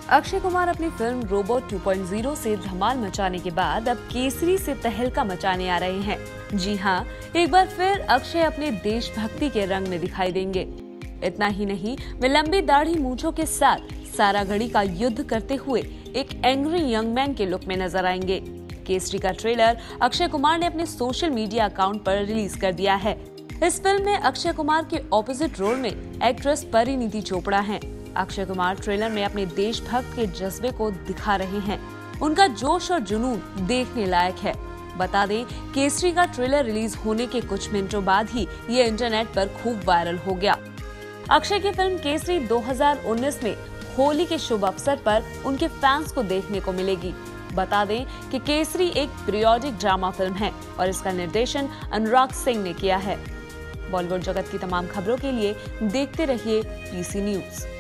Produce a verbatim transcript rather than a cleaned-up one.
अक्षय कुमार अपनी film robot two point zero से धमाल मचाने के बाद अब केसरी से तहलका मचाने आ रहे हैं। जी हाँ, एक बार फिर अक्षय अपने देशभक्ति के रंग में दिखाई देंगे। इतना ही नहीं, वे लंबी दाढ़ी मूंछों के साथ सारागढ़ी का युद्ध करते हुए एक एंग्री यंग मैन के लुक में नजर आएंगे। केसरी का ट्रेलर अक्षय कुमार ने अपने सोशल मीडिया अकाउंट पर रिलीज कर दिया है। इस फिल्म में अक्षय कुमार के ऑपोजिट रोल में एक्ट्रेस परिणीति चोपड़ा हैं। अक्षय कुमार ट्रेलर में अपने देशभक्त के जज्बे को दिखा रहे हैं। उनका जोश और जुनून देखने लायक है। बता दें, केसरी का ट्रेलर रिलीज होने के कुछ मिनटों बाद ही ये इंटरनेट पर खूब वायरल हो गया। अक्षय की फिल्म केसरी दो हज़ार उन्नीस में होली के शुभ अवसर पर उनके फैंस को देखने को मिलेगी। बता दें कि केसरी एक पीरियोडिक ड्रामा फिल्म है और इसका निर्देशन अनुराग सिंह ने किया है। बॉलीवुड जगत की तमाम खबरों के लिए देखते रहिए पीसी न्यूज।